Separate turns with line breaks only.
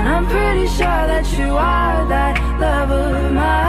I'm pretty sure that you are that love of mine.